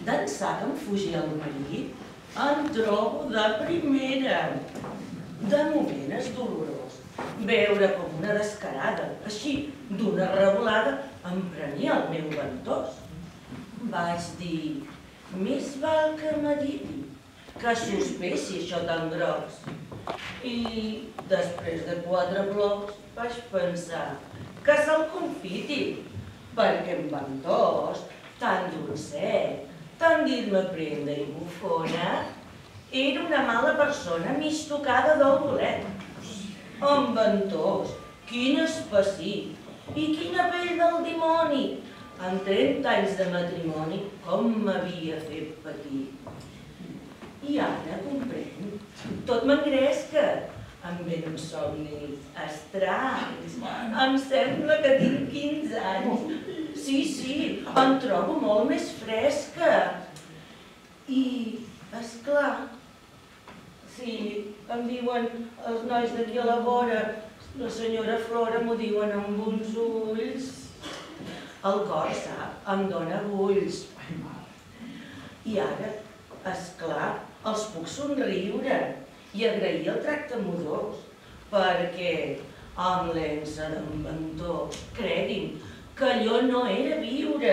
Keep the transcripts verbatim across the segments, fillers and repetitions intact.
d'ençà que em fugi el marit, em trobo de primera. De moment és dolorós veure com una descarada, així d'una revolada, em prenia el meu ventós. Vaig dir, més val que mediti, que sospessi això tan gros. I després de quatre blocs vaig pensar que se'l confiti, perquè en ventós, tan dolcet, tant dir-me prenda i bufona, era una mala persona mig tocada del bolet. En ventós, quin espassi i quina pell del dimoni! En trenta anys de matrimoni, com m'havia fet patir. I ara comprenc, tot m'engresca, em venen somnis estranys, em sembla que tinc quinze anys. Sí, sí, em trobo molt més fresca. I, esclar, si em diuen els nois d'aquí a la vora, la senyora Flora m'ho diuen amb uns ulls, el cor, sap, em dóna bulls. I ara, esclar, els puc somriure i agrair el tracte amorós, perquè amb l'ença d'en Ventó, cregui'm, que allò no era viure.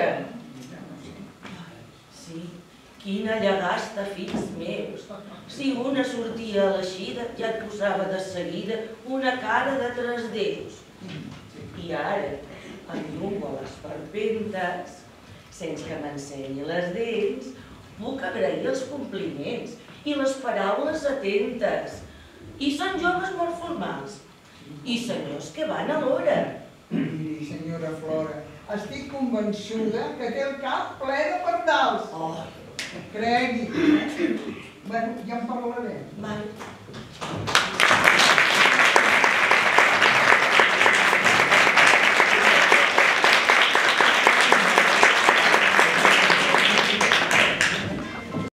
Sí, quina llagasta, fills meus. Si una sortia a l'eixida, ja et posava de seguida una cara de tres déus. I ara, em llumbo a les parpentes, sense que m'ensenyi les dents, puc agrair els compliments i les paraules atentes. I són joves molt formals, i senyors que van a l'hora. Miri, senyora Flora, estic convençuda que té el cap ple de pardals. Oh! Cregui. Bueno, ja en parlarem. Val.